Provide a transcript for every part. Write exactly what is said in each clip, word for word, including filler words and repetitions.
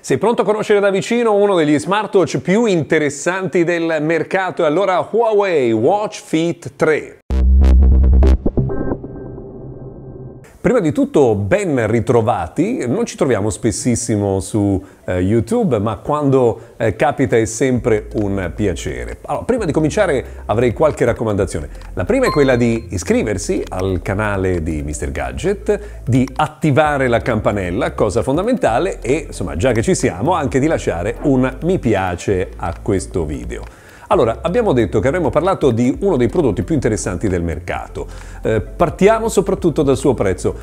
Sei pronto a conoscere da vicino uno degli smartwatch più interessanti del mercato? E allora Huawei Watch Fit tre. Prima di tutto, ben ritrovati. Non ci troviamo spessissimo su eh, YouTube, ma quando eh, capita è sempre un piacere. Allora, prima di cominciare avrei qualche raccomandazione. La prima è quella di iscriversi al canale di mister Gadget, di attivare la campanella, cosa fondamentale, e insomma, già che ci siamo, anche di lasciare un mi piace a questo video. Allora, abbiamo detto che avremmo parlato di uno dei prodotti più interessanti del mercato. Eh, partiamo soprattutto dal suo prezzo,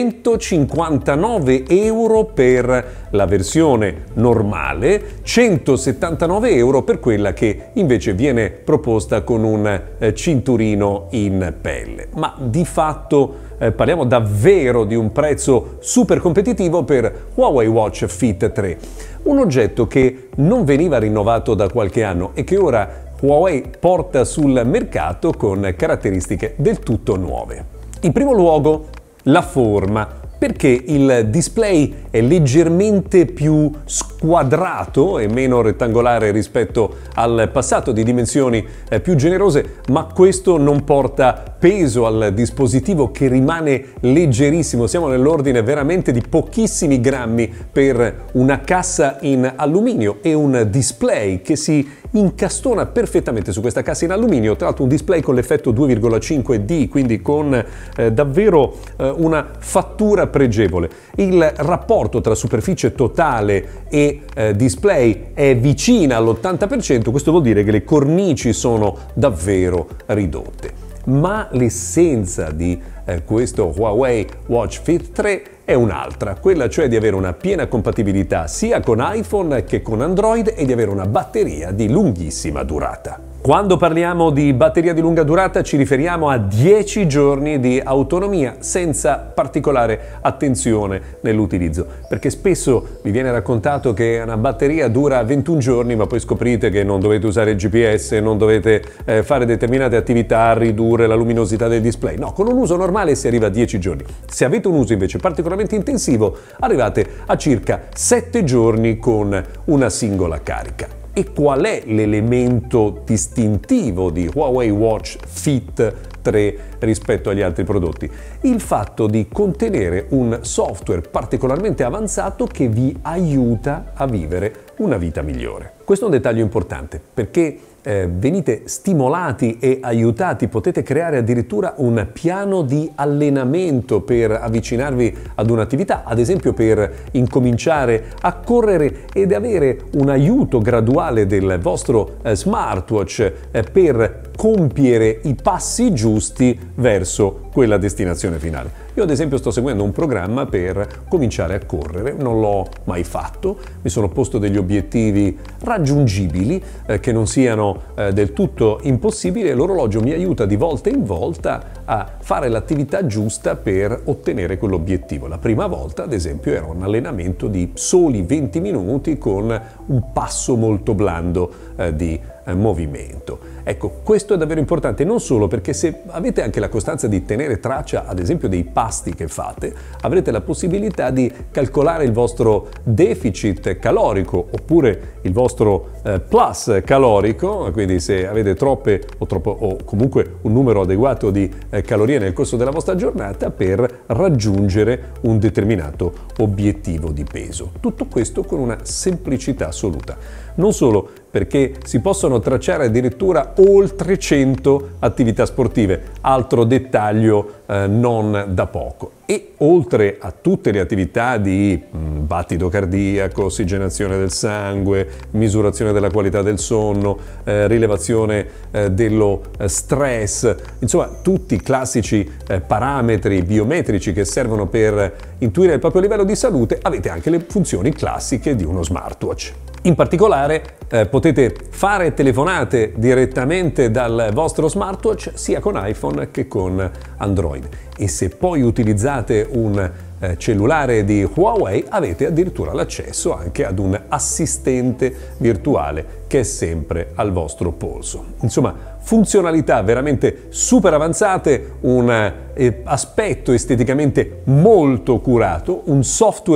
centocinquantanove euro per la versione normale, centosettantanove euro per quella che invece viene proposta con un eh, cinturino in pelle. Ma di fatto eh, parliamo davvero di un prezzo super competitivo per Huawei Watch Fit tre. Un oggetto che non veniva rinnovato da qualche anno e che ora Huawei porta sul mercato con caratteristiche del tutto nuove. In primo luogo, la forma, perché il display è leggermente più squadrato e meno rettangolare rispetto al passato, di dimensioni eh, più generose, ma questo non porta peso al dispositivo, che rimane leggerissimo. Siamo nell'ordine veramente di pochissimi grammi per una cassa in alluminio e un display che si incastona perfettamente su questa cassa in alluminio, tra l'altro un display con l'effetto due virgola cinque D, quindi con eh, davvero eh, una fattura pregevole. Il rapporto tra superficie totale e eh, display è vicina all'ottanta per cento, questo vuol dire che le cornici sono davvero ridotte. Ma l'essenza di eh, questo Huawei Watch Fit tre è un'altra, quella cioè di avere una piena compatibilità sia con iPhone che con Android e di avere una batteria di lunghissima durata. Quando parliamo di batteria di lunga durata ci riferiamo a dieci giorni di autonomia senza particolare attenzione nell'utilizzo, perché spesso vi viene raccontato che una batteria dura ventuno giorni, ma poi scoprite che non dovete usare il G P S, non dovete eh, fare determinate attività, ridurre la luminosità del display. No, con un uso normale si arriva a dieci giorni. Se avete un uso invece particolarmente intensivo, arrivate a circa sette giorni con una singola carica. E qual è l'elemento distintivo di Huawei Watch Fit tre rispetto agli altri prodotti? Il fatto di contenere un software particolarmente avanzato che vi aiuta a vivere una vita migliore. Questo è un dettaglio importante, perché eh, venite stimolati e aiutati, potete creare addirittura un piano di allenamento per avvicinarvi ad un'attività, ad esempio per incominciare a correre ed avere un aiuto graduale del vostro eh, smartwatch eh, per compiere i passi giusti verso quella destinazione finale. Io ad esempio sto seguendo un programma per cominciare a correre, non l'ho mai fatto, mi sono posto degli obiettivi raggiungibili, eh, che non siano eh, del tutto impossibili, e l'orologio mi aiuta di volta in volta a fare l'attività giusta per ottenere quell'obiettivo. La prima volta, ad esempio, era un allenamento di soli venti minuti con un passo molto blando eh, di eh, movimento. Ecco, questo è davvero importante, non solo perché se avete anche la costanza di tenere traccia, ad esempio, dei pasti che fate, avrete la possibilità di calcolare il vostro deficit calorico oppure il vostro eh, plus calorico, quindi se avete troppe o, troppo, o comunque un numero adeguato di eh, calorie nel corso della vostra giornata per raggiungere un determinato obiettivo di peso. Tutto questo con una semplicità assoluta. Non solo, perché si possono tracciare addirittura oltre cento attività sportive, altro dettaglio eh, non da poco. E oltre a tutte le attività di mh, battito cardiaco, ossigenazione del sangue, misurazione della qualità del sonno, eh, rilevazione eh, dello eh, stress, insomma tutti i classici eh, parametri biometrici che servono per intuire il proprio livello di salute, avete anche le funzioni classiche di uno smartwatch. In particolare eh, potete fare telefonate direttamente dal vostro smartwatch sia con iPhone che con Android, e se poi utilizzate un eh, cellulare di Huawei avete addirittura l'accesso anche ad un assistente virtuale che è sempre al vostro polso. Insomma, funzionalità veramente super avanzate, un eh, aspetto esteticamente molto curato, un software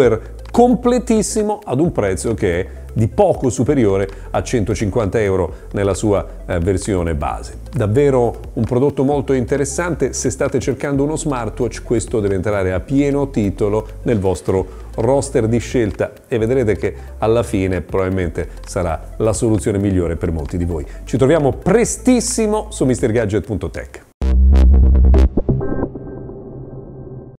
completissimo ad un prezzo che è di poco superiore a centocinquanta euro nella sua eh, versione base. Davvero un prodotto molto interessante. Se state cercando uno smartwatch, questo deve entrare a pieno titolo nel vostro roster di scelta e vedrete che alla fine probabilmente sarà la soluzione migliore per molti di voi. Ci troviamo prestissimo su mister gadget punto tech.